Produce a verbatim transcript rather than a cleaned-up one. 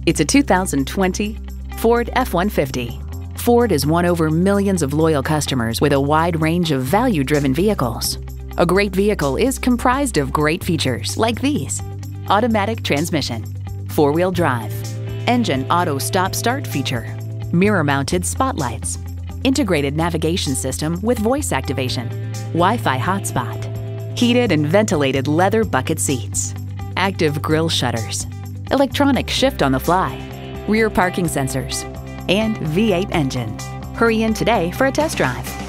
It's a two thousand twenty Ford F one fifty. Ford has won over millions of loyal customers with a wide range of value-driven vehicles. A great vehicle is comprised of great features like these: automatic transmission, four-wheel drive, engine auto stop-start feature, mirror-mounted spotlights, integrated navigation system with voice activation, Wi-Fi hotspot, heated and ventilated leather bucket seats, active grille shutters, electronic shift on the fly, rear parking sensors, and V eight engine. Hurry in today for a test drive.